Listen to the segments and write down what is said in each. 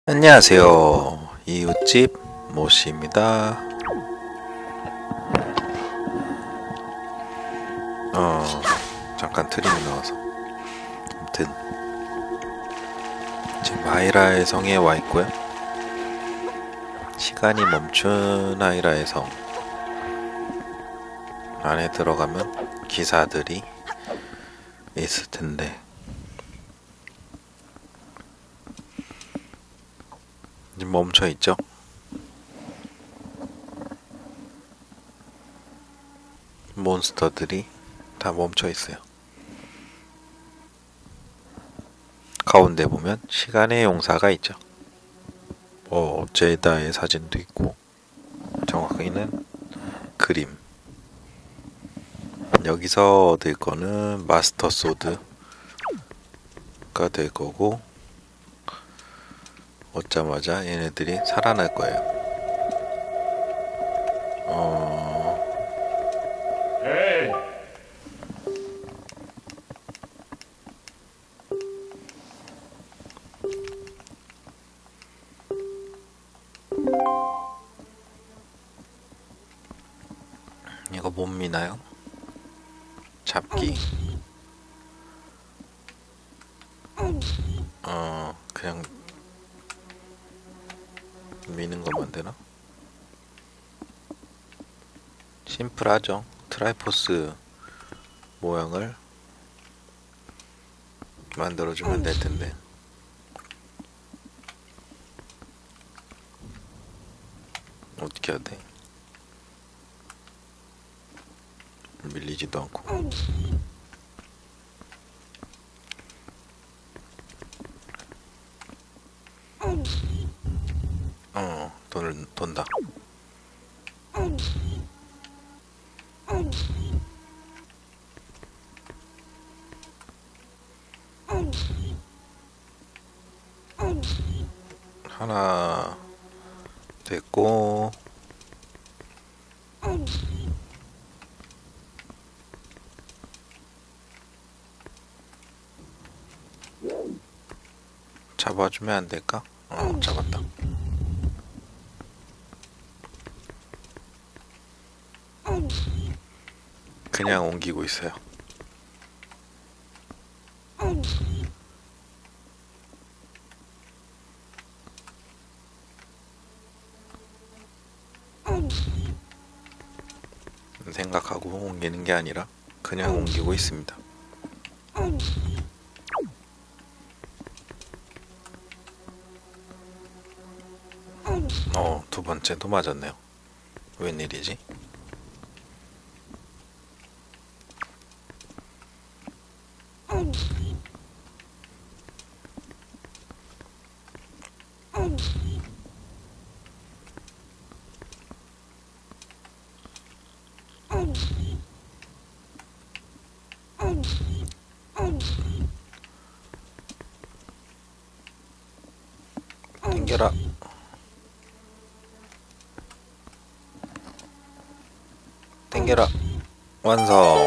안녕하세요. 이웃집 모씨입니다. 잠깐 트림이 나와서. 아무튼 지금 아이라의 성에 와 있고요. 시간이 멈춘 아이라의 성 안에 들어가면 기사들이 있을 텐데 지금 멈춰 있죠? 몬스터들이 다 멈춰 있어요. 가운데 보면 시간의 용사가 있죠. 제다의 사진도 있고, 정확히는 그림. 여기서 얻을 거는 마스터 소드가 될 거고, 얻자마자 얘네들이 살아날 거예요. 이거 못 미나요? 잡기. 그냥 미는 것만 되나? 심플하죠. 트라이포스 모양을 만들어주면 될 텐데. 어떻게 해야 돼? 밀리지도 않고. 돈을 돈다. 하나 됐고, 잡아주면 안 될까? 잡았다. 그냥 옮기고 있어요. 생각하고 옮기는 게 아니라 그냥 옮기고 있습니다. 두 번째도 맞았네요. 웬일이지? 땡겨라. 땡겨라. 완성.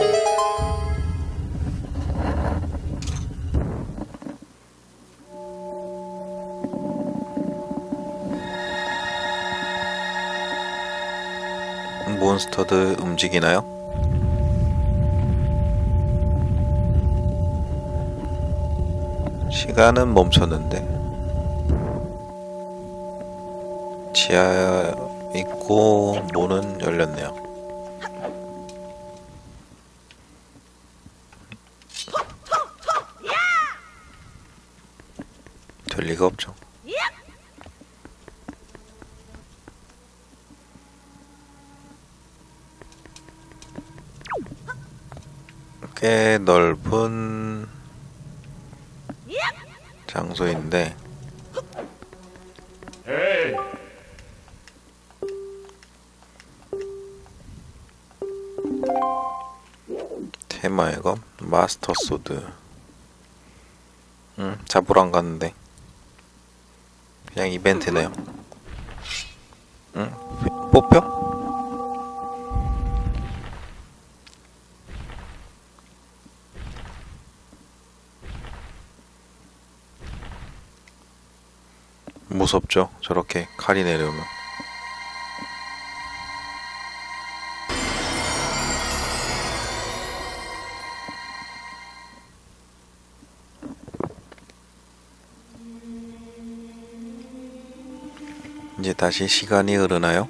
몬스터들 움직이나요? 시간은 멈췄는데 지하에 있고 문은 열렸네요. 될 리가 없죠. 꽤 넓은 장소인데 테마의 검 마스터 소드. 잡으러 안 갔는데 그냥 이벤트네요. 뽑혀? 무섭죠? 저렇게 칼이 내려오면. 이제 다시 시간이 흐르나요?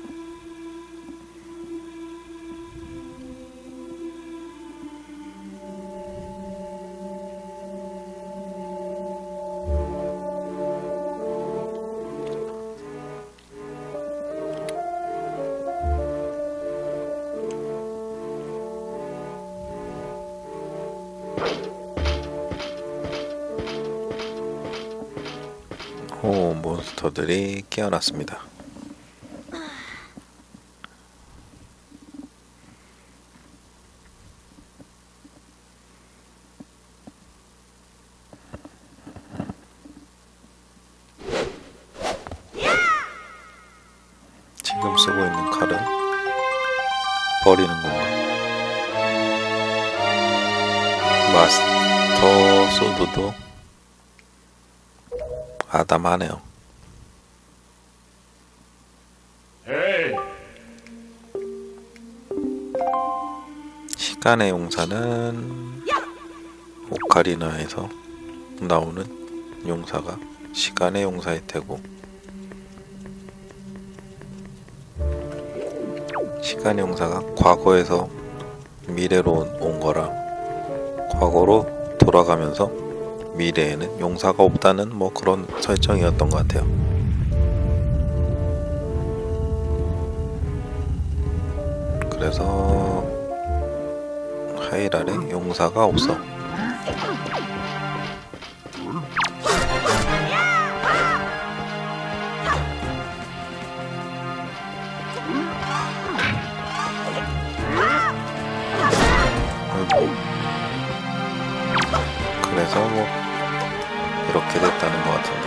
오, 몬스터들이 깨어났습니다. 지금 쓰고 있는 칼은 버리는 건가? 마스터 소드도 아담하네요. 시간의 용사는 오카리나에서 나오는 용사가 시간의 용사일 테고, 시간의 용사가 과거에서 미래로 온 거라 과거로 돌아가면서 미래에는 용사가 없다는 뭐 그런 설정이었던 것 같아요. 그래서 하이랄에 용사가 없어. 그래서 뭐 이렇게 됐다는 것 같은데.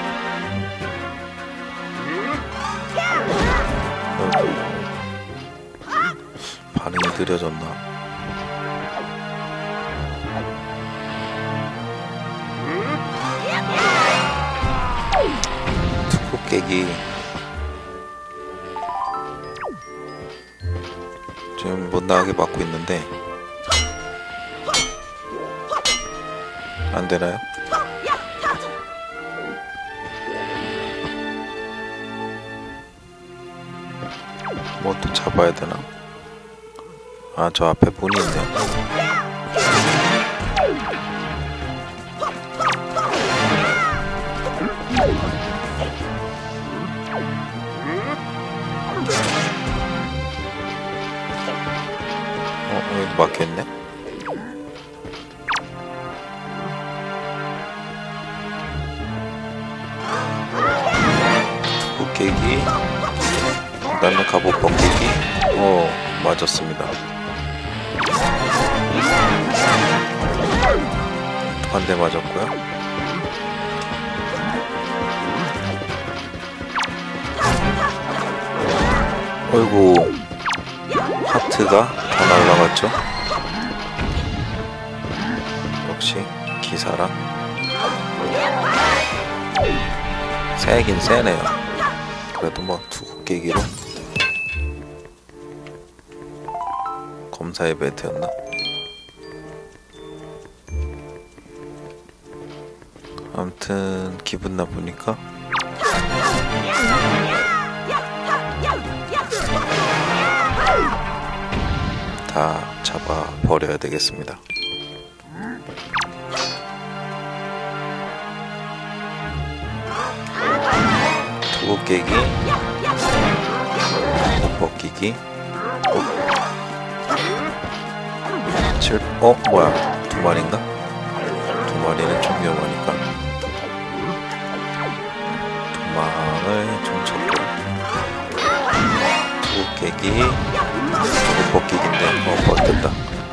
반응이 느려졌나? 투구 깨기 지금 못 나가게 막고 있는데 안 되나요? 뭐 또 잡아야 되나? 아, 저 앞에 문이 있네. 여기 막혀있네? 투구 깨기, 그 다음에 갑옷 벗기기. 맞았습니다. 한 대 맞았고요. 어이구, 하트가 다 날라갔죠? 역시 기사랑 세긴 세네요. 그래도 뭐 투구 깨기로 검사의 배트였나? 아무튼 기분 나쁘니까 다 잡아 버려야 되겠습니다. 투구 깨기, 옷 벗기기. 뭐야, 두 마리인가? 두 마리는 좀 위험하니까 도망을 좀 쳤고, 투구 깨기, 옷 벗기기인데 버텼다.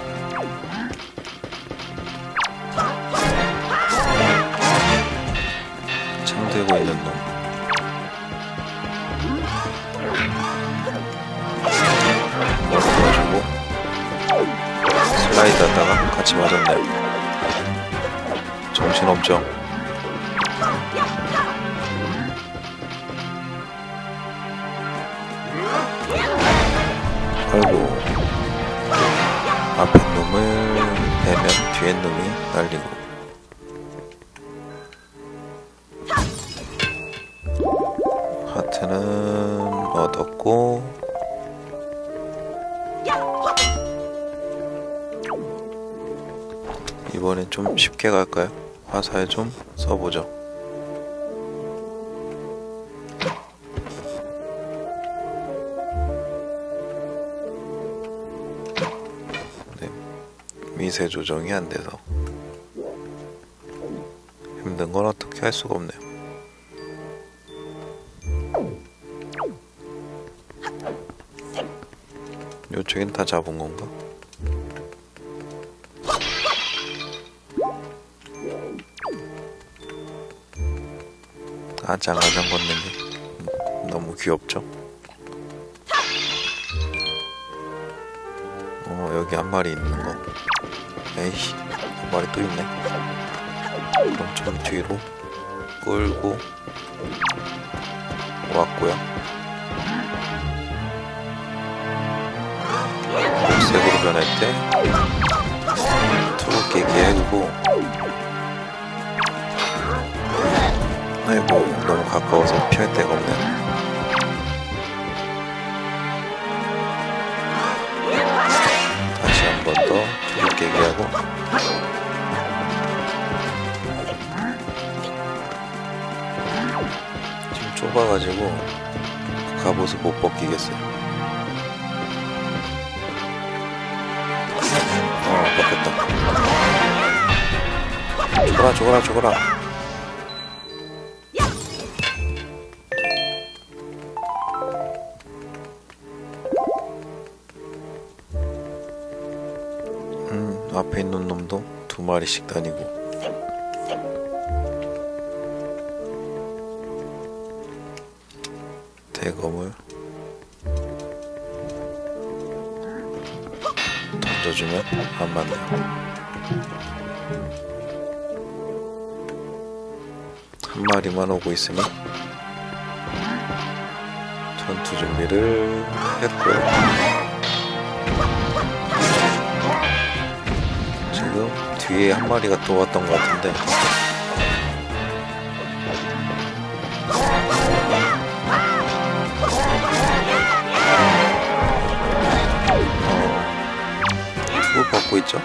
창 들고 있는 놈 도와주고, 슬라이드 하다가 같이 맞았네요. 정신없죠? 아이고, 앞에 놈을 베면 뒤에 놈이 날리고. 하트는 얻었고, 이번엔 좀 쉽게 갈까요? 화살 좀 써보죠. 네, 미세 조정이 안 돼서 힘든 건 어떻게 할 수가 없네요. 요쪽엔 다 잡은 건가? 아장아장 걷는 게 너무 귀엽죠? 여기 한 마리 있는 거. 에이씨, 한 마리 또 있네. 그럼 좀 뒤로 끌고 왔고요. 색으로 변할 때 두껍게 개고. 아이고, 너무 가까워서 피할 데가 없네. 다시 한 번 더 두껍게 개하고. 지금 좁아가지고 갑옷을 못 벗기겠어요. 벗겼다. 죽어라, 죽어라, 죽어라. 앞에 있는 놈도 두 마리씩 다니고. 대검을 던져주면 안 맞네요. 한 마리만 오고 있으니 전투 준비를 했고요. 지금 뒤에 한 마리가 또 왔던 것 같은데, 툭을 벗고 있죠.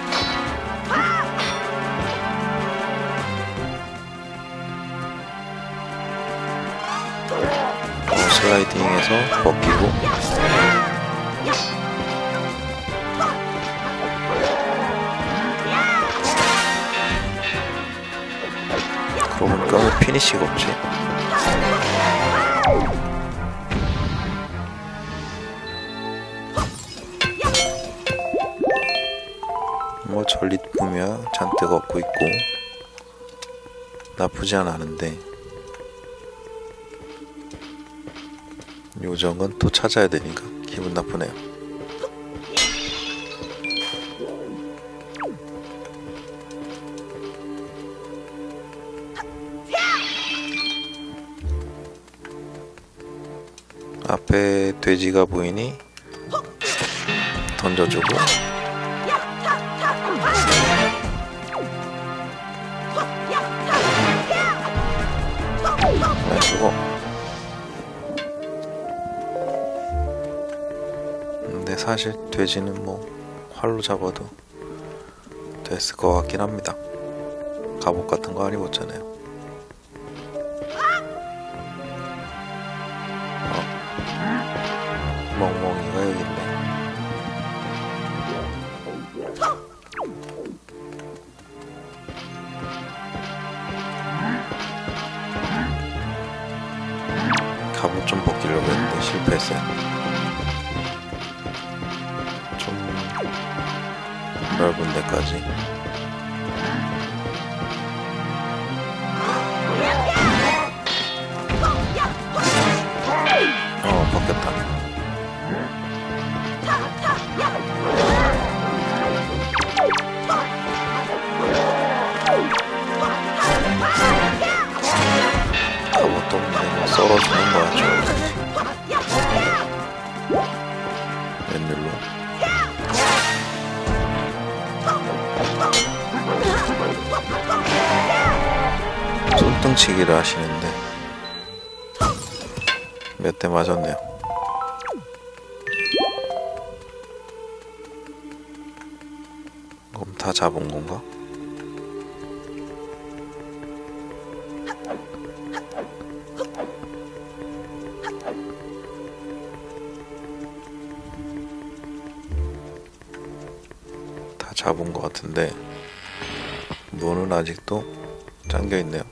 슬라이딩해서 벗기고. 그러고 보니까 왜 피니쉬가 없지? 뭐 전리품이야 잔뜩 얻고 있고 나쁘지 않았는데, 요정은 또 찾아야 되니까 기분 나쁘네요. 앞에 돼지가 보이니 던져주고. 아이고. 근데 사실 돼지는 뭐 활로 잡아도 됐을 것 같긴 합니다. 갑옷 같은 거 안 입었잖아요. 멍멍이가 여기 있네. 갑옷 좀 벗기려고 했는데 실패했어요. 좀 넓은 데까지. 벗겼다. 갑옷도 없네. 썰어주는 거야. 웬일로. 퉁치기를 하시는데 몇 대 맞았네요. 그럼 다 잡은 건가? 다 잡은 것 같은데 문은 아직도 잠겨 있네요.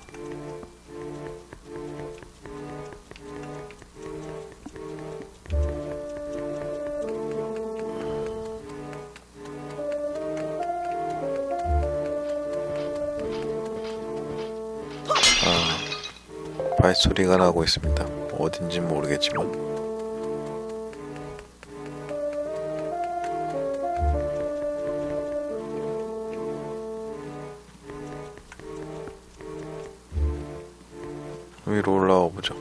발소리가 나고 있습니다. 어딘지 모르겠지만 위로 올라와 보죠.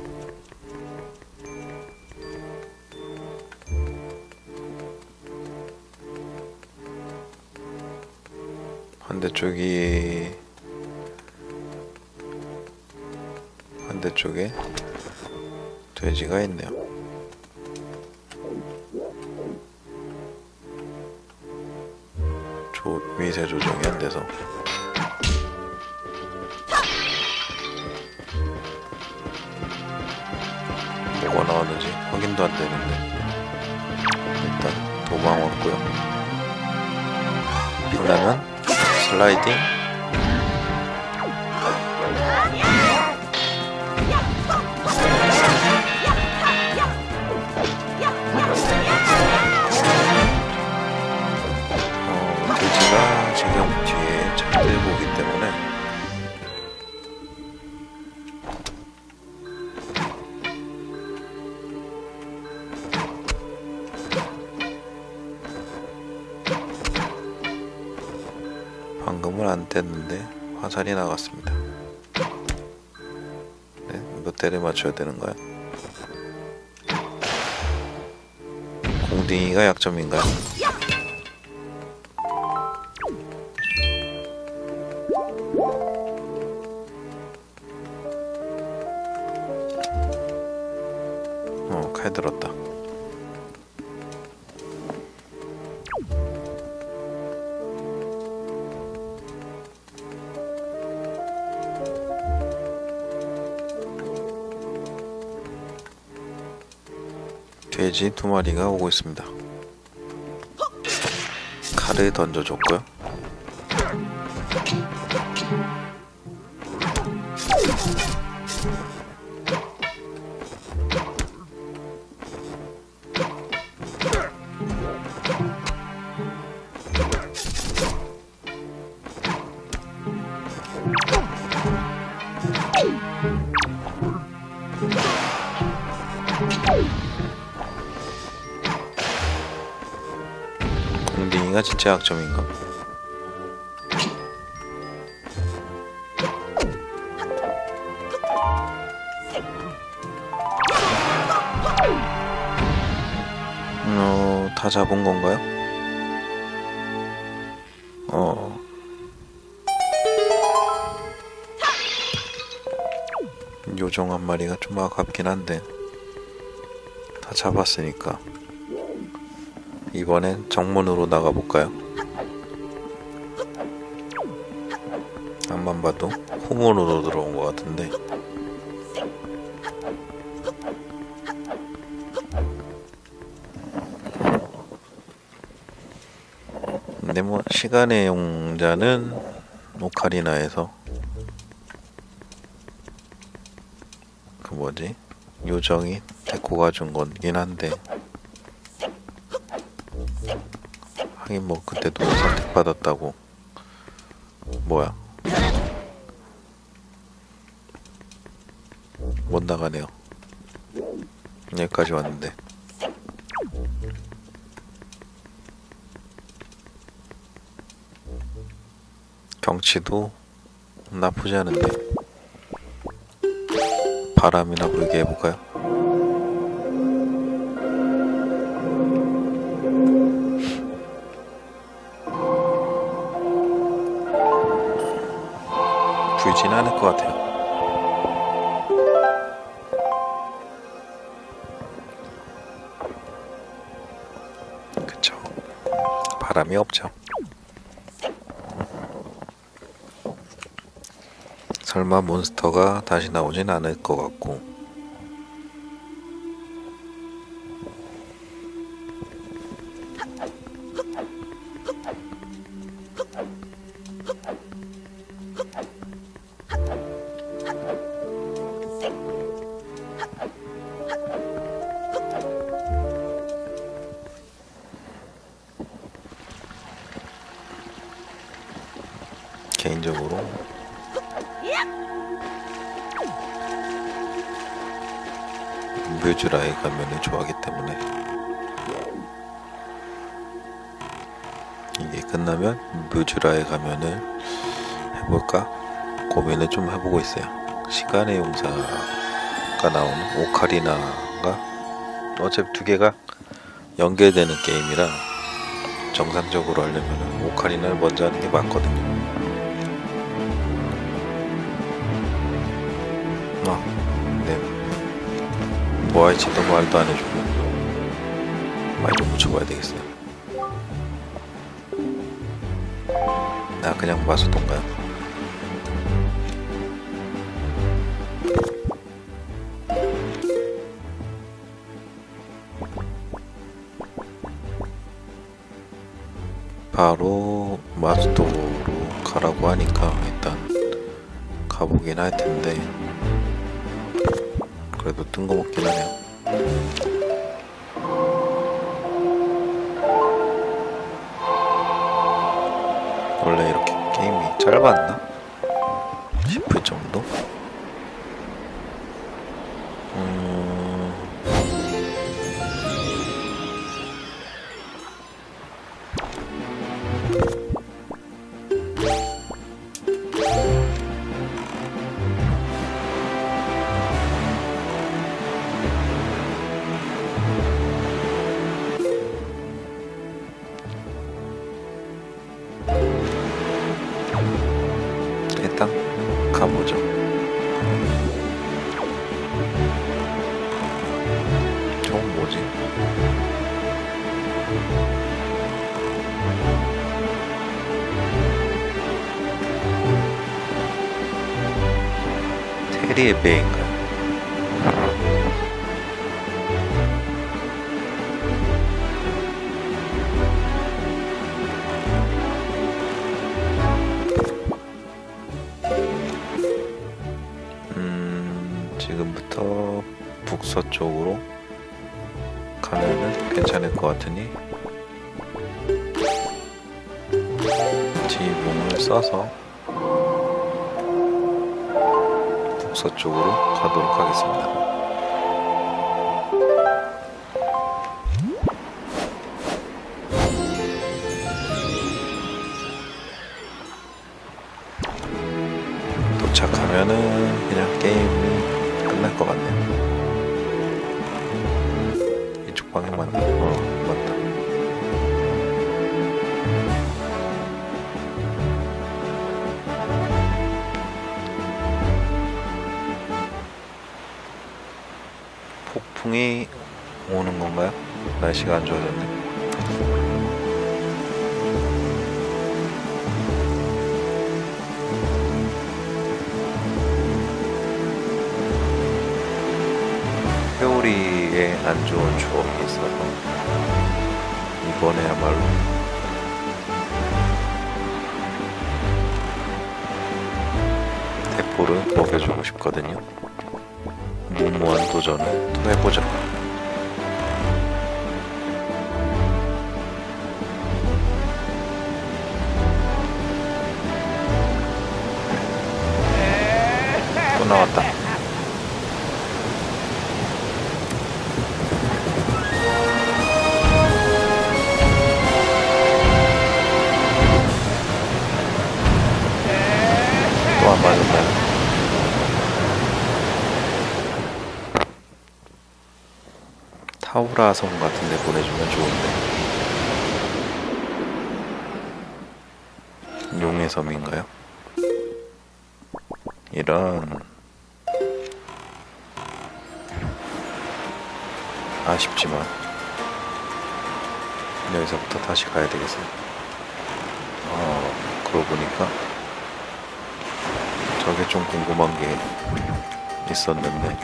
반대쪽에 돼지가 있네요. 위세 조정이 안 돼서 뭐가 나왔는지 확인도 안 되는데 일단 도망 왔고요. 빛나면 슬라이딩. 돼지가 지금 뒤에 잘 들고 오기 때문에 방금은 안 뗐는데 화살이 나갔습니다. 네, 몇 대를 맞춰야 되는가요? 공딩이가 약점인가요? 칼 들었다. 돼지 2마리가 오고 있습니다. 칼을 던져줬고요. 공딩이가 진짜 약점인가? 다 잡은 건가요? 요정 한 마리가 좀 아깝긴 한데 다 잡았으니까 이번엔 정문으로 나가볼까요? 앞만 봐도 후문으로 들어온 것 같은데 근데 뭐 시간의 용자는 오카리나에서 그 뭐지? 요정이 데리고 가준 거긴 한데 하긴 뭐 그때도 선택받았다고. 뭐야, 못 나가네요. 여기까지 왔는데 경치도 나쁘지 않은데 바람이나 불게 해볼까요? 불진 않을 것 같아요. 바람이 없죠. 설마 몬스터가 다시 나오진 않을 것 같고. 개인적으로 뮤즈라의 가면을 좋아하기 때문에 이게 끝나면 뮤즈라의 가면을 해볼까 고민을 좀 해보고 있어요. 시간의 용사가 나오는 오카리나가 어차피 두 개가 연결되는 게임이라 정상적으로 하려면 오카리나를 먼저 하는 게 맞거든요. 네. 뭐 할지도 말도 안 해주고 많이 좀 묻혀봐야 되겠어요. 나 그냥 마수동가요. 바로 마수도로 가라고 하니까 일단 가보긴 할 텐데 그래도 뜬금없긴 하네요. 원래 이렇게 게임이 짧았나? 싶을 정도? 일단 가보죠. 저건 뭐지? 테리의 배인가요? 지금부터 북서쪽으로 가면은 괜찮을 것 같으니 지붕을 써서 북서쪽으로 가도록 하겠습니다. 도착하면은 그냥 게임이 끝날 것 같네요. 이쪽 방향 맞나? 맞다. 폭풍이 오는 건가요? 날씨가 안 좋아졌네. 회오리에 안 좋은 추억이 있어서 이번에야말로 대포를 먹여주고 싶거든요. 무모한 도전을 또 해보죠. 또 나왔다. 또 안 맞았나요? 타우라 섬 같은 데 보내주면 좋은데. 용의 섬인가요? 이런. 아쉽지만 여기서부터 다시 가야 되겠어요. 그러고 보니까 저게 좀 궁금한 게 있었는데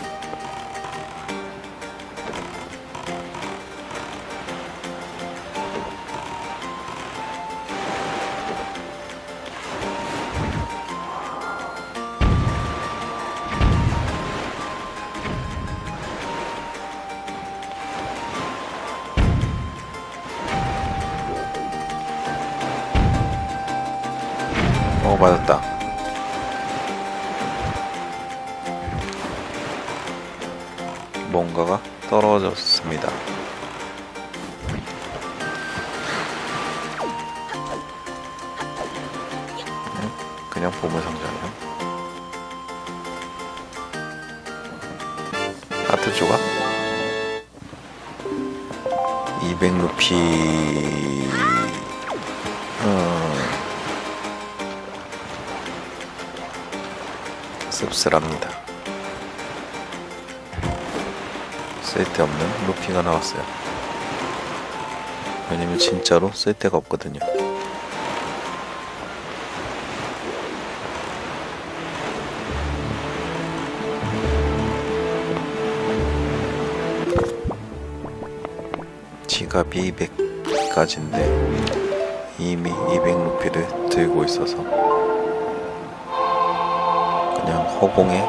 맞았다. 뭔가가 떨어졌습니다. 그냥 보물상자네요. 하트 조각 200루피. 씁쓸합니다. 쓸데없는 루피가 나왔어요. 왜냐면 진짜로 쓸데가 없거든요. 지갑이 200까지인데 이미 200루피를 들고 있어서 그냥 허공에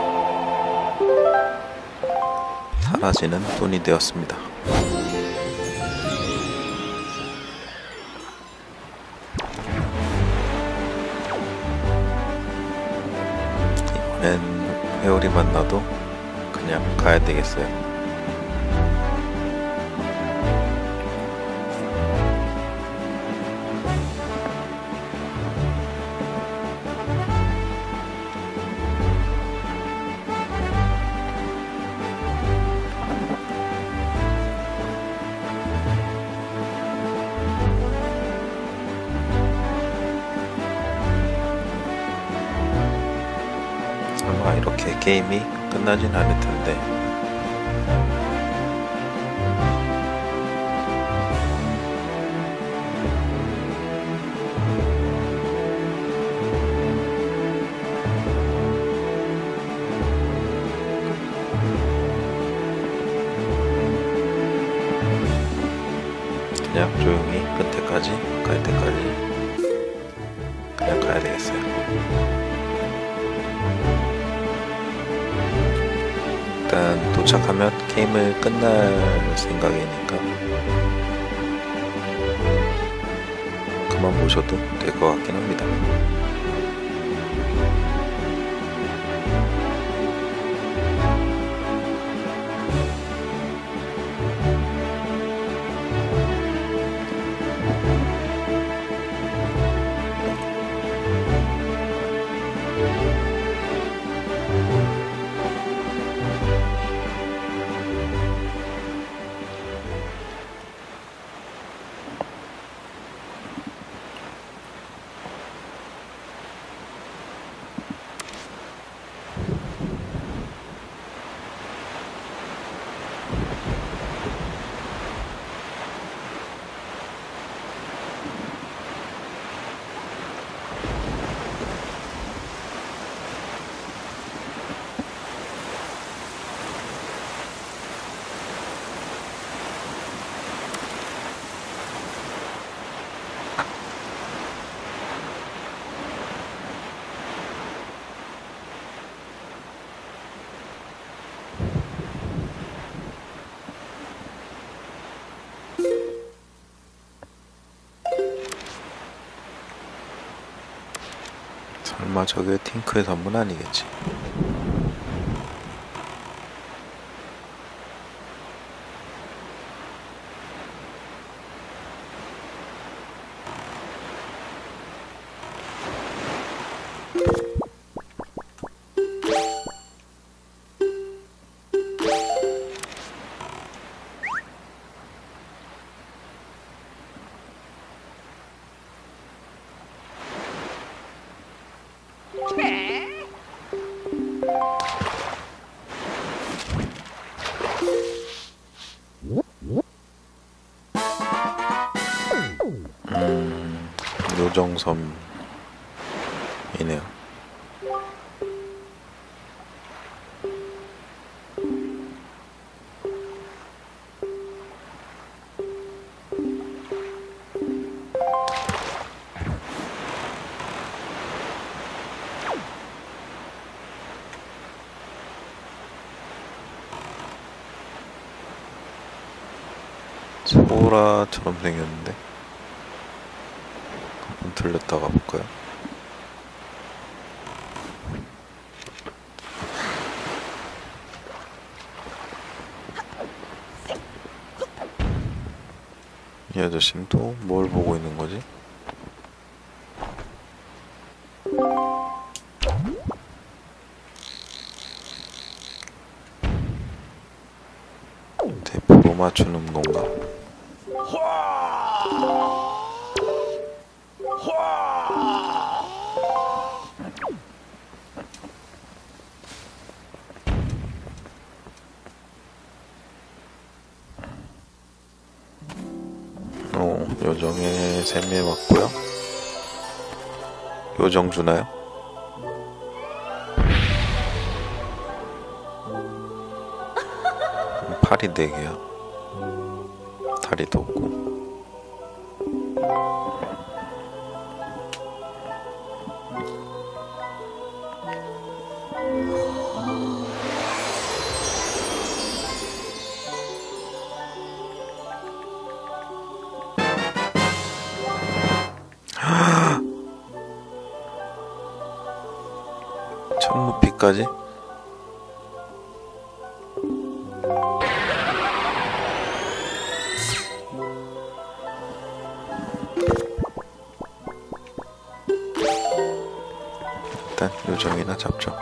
사라지는 돈이 되었습니다. 이번엔 회오리 만나도 그냥 가야 되겠어요. 아마 이렇게 게임이 끝나진 않을 텐데 그냥 조용히 끝에까지 갈 때까지 그냥 가야 되겠어요. 일단 도착하면 게임을 끝날 생각이니까 그만 보셔도 될 것 같긴 합니다. 설마 저게 팅크의 선물 아니겠지? 요정섬 이네요. 소라처럼 생겼는데 한번 들렸다 가볼까요? 이 아저씨는 또 뭘 보고 있는 거지? 대포로 맞추는 건가? 요정의 샘에 왔고요. 요정 주나요? 팔이 4개야. 다리도 없고. 천 높이까지? 일단 요정이나 잡죠.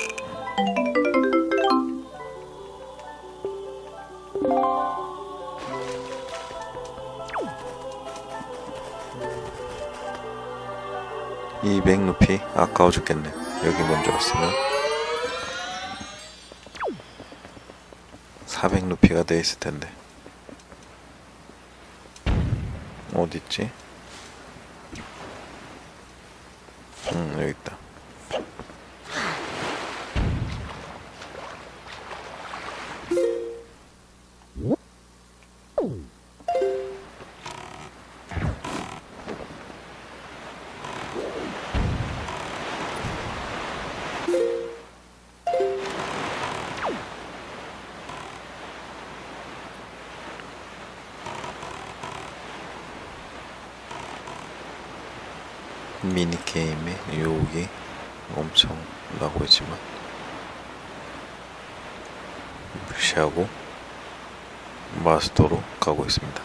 이 200루피 아까워 죽겠네. 여기 먼저 왔으면 400루피가 돼 있을 텐데. 어딨지? 여기 있다. 미니게임의 유혹이 엄청 나고 있지만 무시하고 마스터로 가고 있습니다.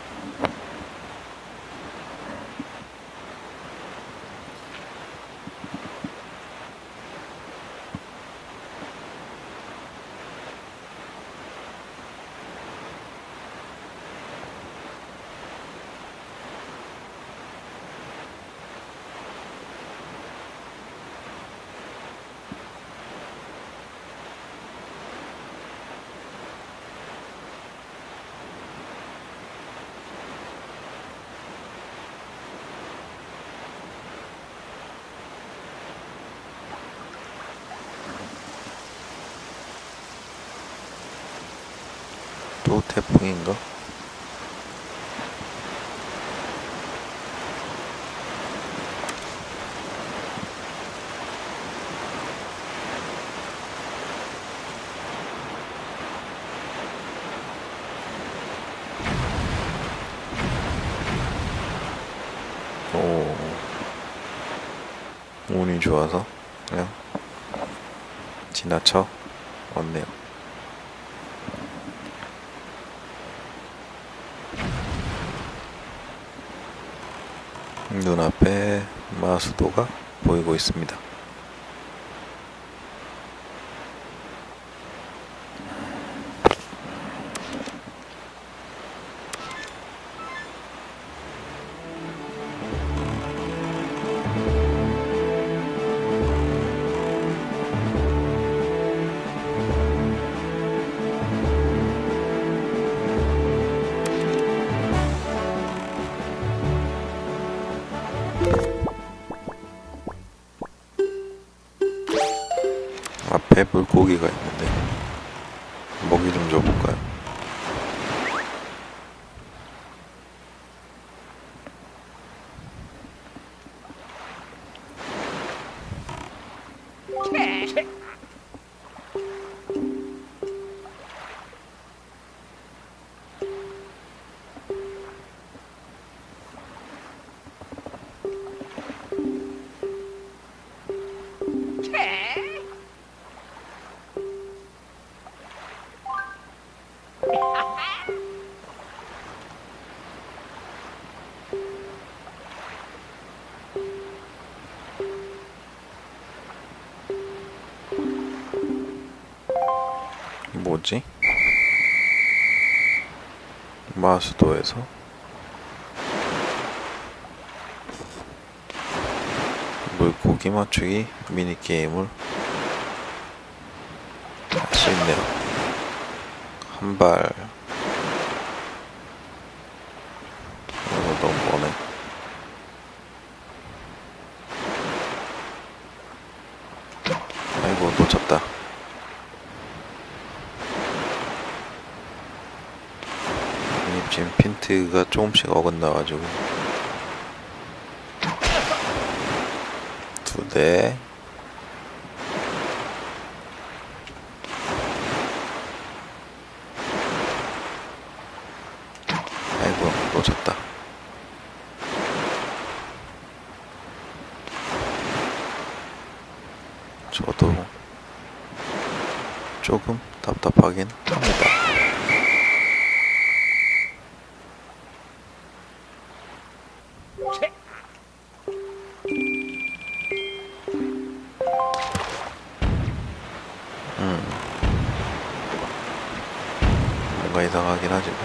또 태풍인가? 운이 좋아서 그냥 지나쳐 왔네요. 눈앞에 마수도가 보이고 있습니다. 앞에 물고기가 있는데 먹이 좀 줘볼까요? 뭐지? 마수도에서 물고기 맞추기 미니게임을 할 수 있네요. 한 발. 이거 너무 머네. 아이고, 놓쳤다. 지금 핀트가 조금씩 어긋나가지고 2대. 아이고, 놓쳤다. 저도 조금 답답하긴 합니다. 뭔가 이상하긴 하지만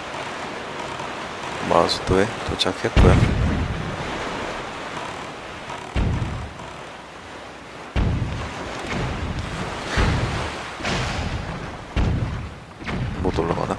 마우스도에 도착했고요. 못 올라가나?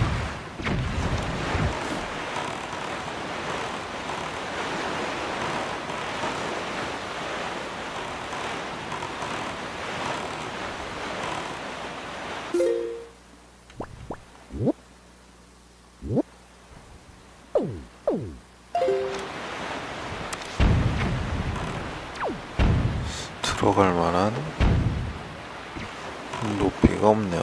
들어갈 만한 높이가 없네요.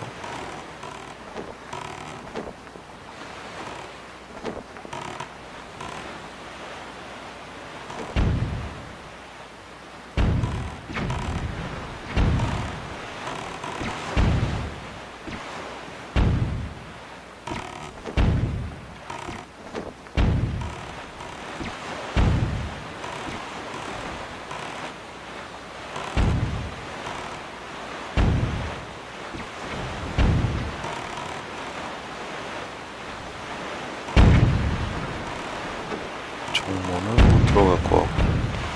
정문은 못 들어갈 것 같고.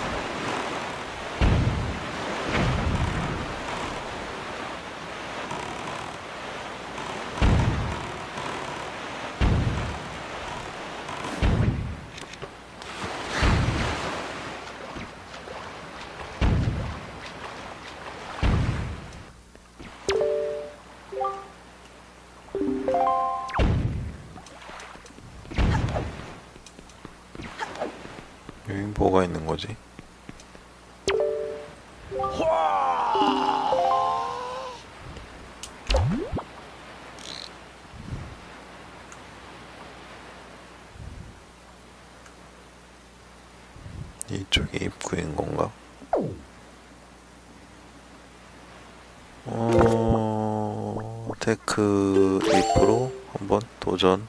여기 뭐가 있는 거지? 이쪽이 입구인 건가? 테크 입구로 한번 도전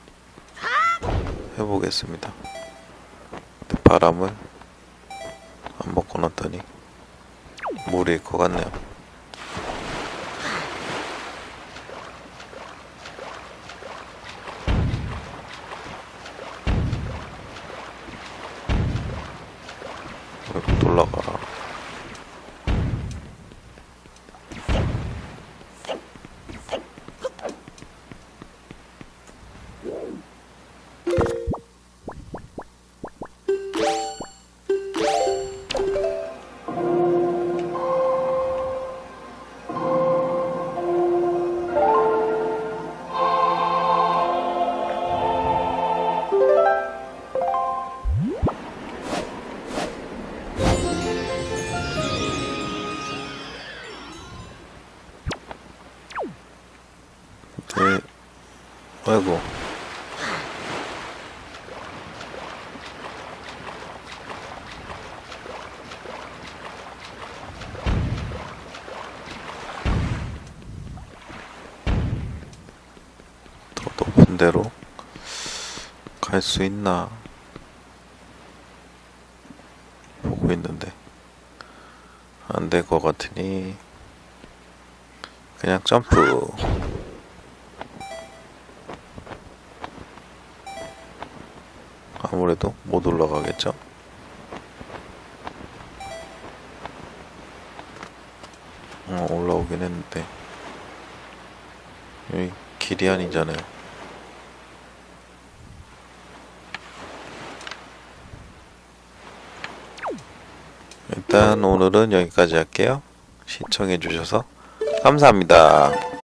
해보겠습니다. 바람을 안 먹고 났더니 물일 것 같네요. 왜 못 올라가? 아이고. 더 높은 데로 갈 수 있나 보고 있는데 안 될 것 같으니 그냥 점프. 아무래도 못 올라가겠죠? 올라오긴 했는데 여기 길이 아니잖아요. 일단 오늘은 여기까지 할게요. 시청해주셔서 감사합니다.